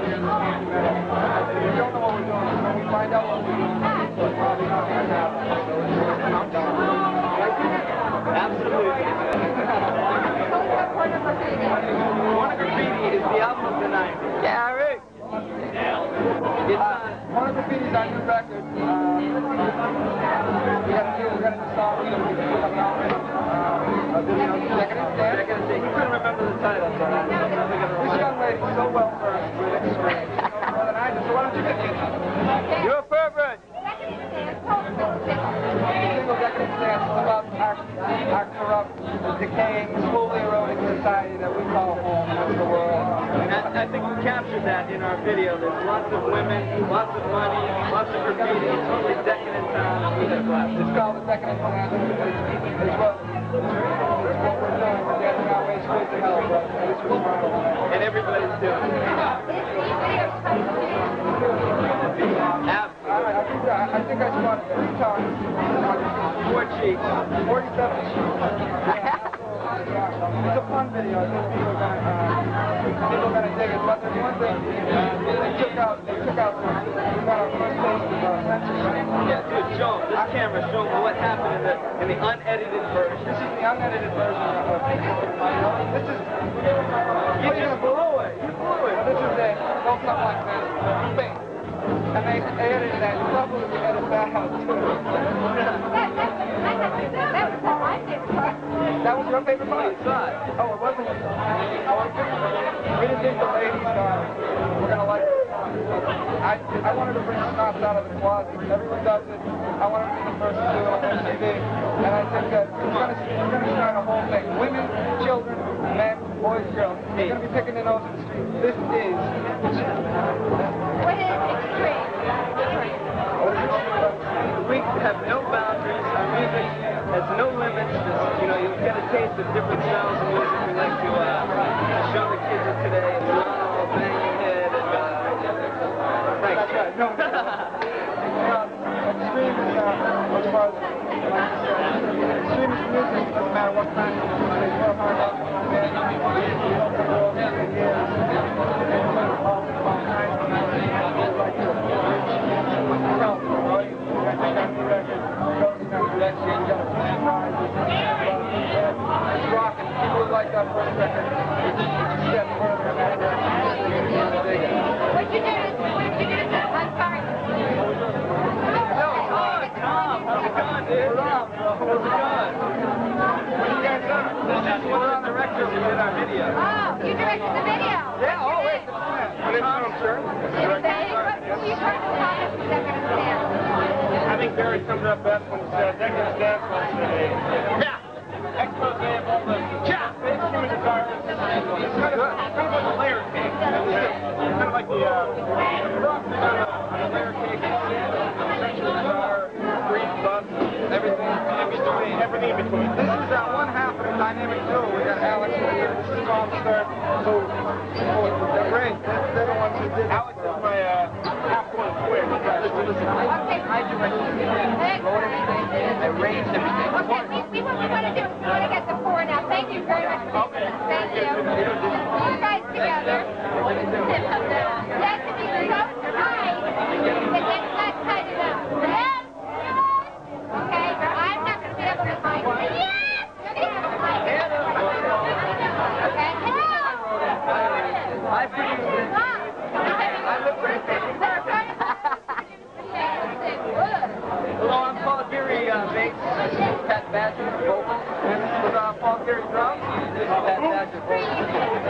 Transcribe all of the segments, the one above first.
here in this camp. We don't know what we're doing. So when we find out what we're doing, we're probably not going to happen. So it's countdown. Absolutely. Porno Graffiti is the album of the night. Yeah, Rick. Porno Graffiti is our new record. We got a new song. We're going to be coming out with a video. Decadent Dance. You couldn't remember the title, so this young lady's so well versed with it. More than I do. So why don't you get me? You're a pervert. Single Decadent Dance is about our corrupt, decaying, slowly eroding society that we call home. That's the world. And I think we captured that in our video. There's lots of women, lots of money, lots of graffiti, totally decadent town. It's called the Decadent Dance. It's what we're doing. We're dancing our way straight to hell, but it's what's wrong. And everybody's doing it. I think I spotted 3 times. 4 cheeks. 47 cheeks. It's a fun video. I think people are gonna dig it. But there's one thing they took out. We got our first taste of censorship. Yeah, dude, show them. This camera, show them what happened in the unedited version. This is the unedited version of this is. You just blew it. You blew it. This is a go something like this. Bing. And they edited that. You probably edit that out too. That was your favorite part? Oh, it wasn't. We didn't think the ladies were going to like it. I wanted to bring snobs out of the closet. Everyone does it. I wanted to be the first to do it on MTV. And I think that we're going to start a whole thing. Women, children, men, boys, girls. We're going to be picking their nose in the street. This is... What is extreme? We have no boundaries. Our music has no limits. Just, you know, you'll get a taste of different styles of music we like to show the kids of today. It's not all bang your head and thanks. That's right. No. Extreme is, as far as extreme is music. It doesn't matter what kind of music. It's real hard out there. Like that first record, step further in that direction. What you do to I'm sorry. Tom, how's it going, dude? How's it going? What are you guys doing? This is one of the directors who did our video. Oh, you directed the video. Yeah, oh, wait. What is Tom, sir? You heard the topic of Decadent Dance. I think Barry summed it up best when he said, Decadent Dance was a expose of all the human desires. It's kind of like a layer cake. It's kind of like the rock on a layer cake. Sexual desire, grief, lust, everything in between. Everything in between. This is one half of the dynamic duo. We got Alex here. This is Tom Stern. So, they're great. They're the ones who did it. Alex is my half-point square. I direct everything. Wrote everything. I arranged everything. Okay, what we want to do is we want to get the 4 now. Thank you very much for this. Thank you. You guys together. That's to be so right. And then let's cut it out. Yes. Okay, I'm not going to be able to find it. Yes. You're going to have a mic. Okay. I produced it. I look great. Hello, I'm Paul Geary, bass. Pat Badger, vocals. This is Paul Geary, drums. This is Pat Badger, vocals.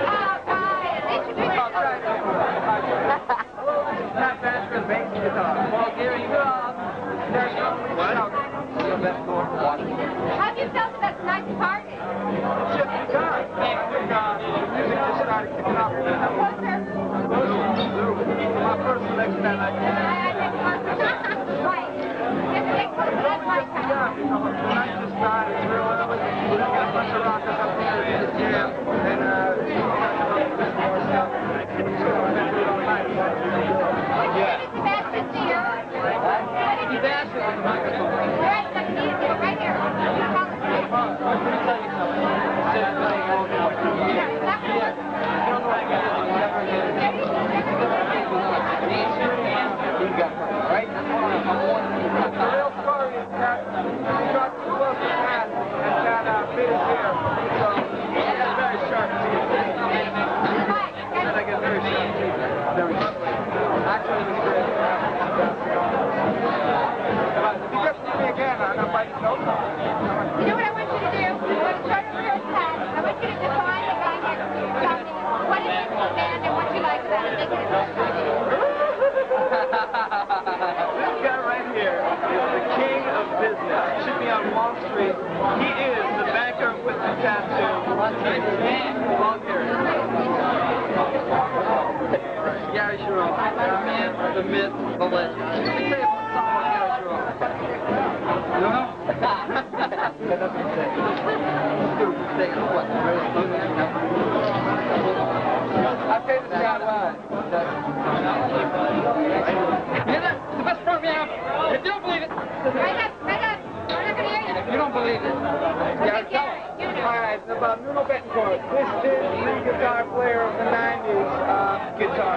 Hello, this is Pat Badger, bass and guitar. Paul Geary, drums. What? How do you feel about tonight's party? It's just begun. I think the music just started kicking off. What's there? My first selection that night. Right. The night just started. It's real. We got a bunch of rockers up here in the jam. And more stuff. So we're going to do it all night. Yeah. Sebastian here. Sebastian with the microphone. Right, right here. I'm going to tell you something. Instead of playing all the way, you got for me, all right? That's what I'm wanting you to cut. The real story is that he got too close to Pat and Pat bit his ear. So he got very sharp teeth. And I got very sharp teeth. Very sharp. Actually, it was great. But if you get to me again, I'm not biting no time. You know what I want you to do? I want to start over real fast. I want you to define the guy next to you. Tell me what it is in the band and what you like about it. Make it a This guy right here is the king of business. He should be on Wall Street. He is the banker with the tattoo. Long hair. Gary Cherone. The man, the myth, the legend. Let me tell you about something about Gary Cherone. You don't know? That doesn't say. Stupid thing. What? I'll tell you this guy live. It's the best program. If you don't believe it, Right up, right up. We're not going to hear you. if you don't believe it, Okay, Gary, you know. All right, about Nuno Betancourt. This is the guitar player of the 90s guitar.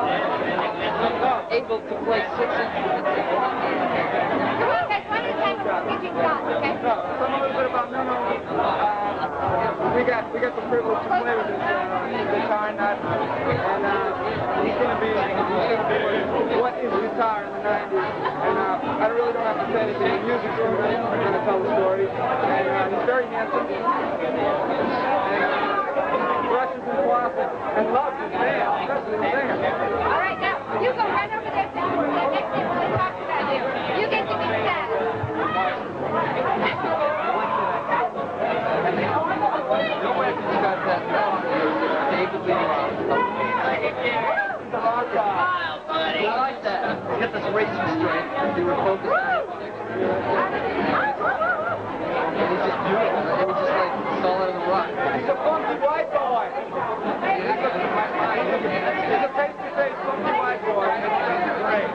able to play 6 instruments. Come on, guys, one at a time before we get shot, okay? So, tell me a little bit about Nuno. We got the privilege to play with his guitar nut, and he's gonna be what is guitar in the 90s. And I really don't have to say anything. The music students are gonna tell the story, and he's very handsome, and brushes his closet, and loves his band, especially his band. All right, now, you go right over there to the next table and talk about you. You get to be sad. Nobody's got that David Lee Roth. I like that. He's got this racing strength. They were focused on it. And he's just beautiful. He was just like solid as a rock. He's a funky white boy. He's a face-to-face funky white boy. That's great.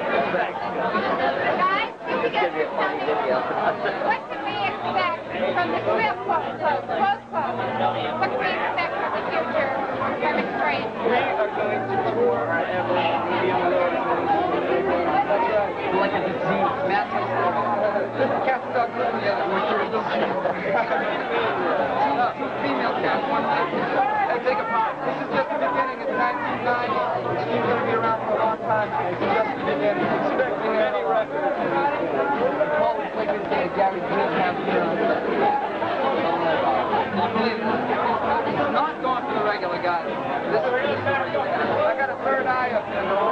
Guys, can you get this done? What can we expect from the real quote, quote, quote, quote? What can we expect from the future from Experience? We are going to tour forever and be on the road. That's right. Like a disease. Massive. This is Captain Doug Griffin, the other one. Two female cats, one male. Hey, take a pop. This is just the beginning. It's 1990. He's going to be around for a long time. It's just the beginning. Expect many records. Paul was like this day, Gary Green have here on the believe it. He's not going for the regular guy. This is the regular guy. I got a third eye up there.